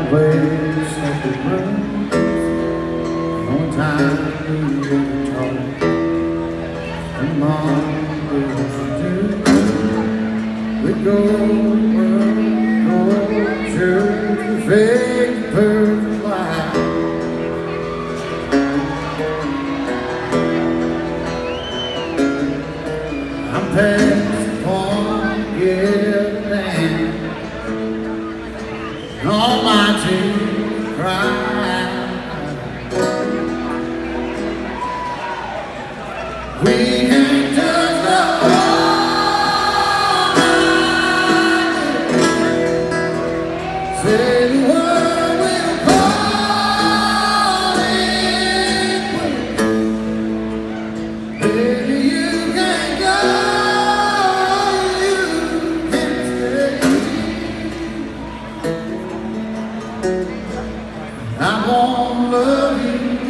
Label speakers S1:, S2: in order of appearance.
S1: waves of the road, no time to ever talk. And mom will do. We go to fake perfect life. I'm past upon getting down. All my tears cry. We can't touch the whole say the word will call it. Baby, you can't go, you can't stay. I won't love you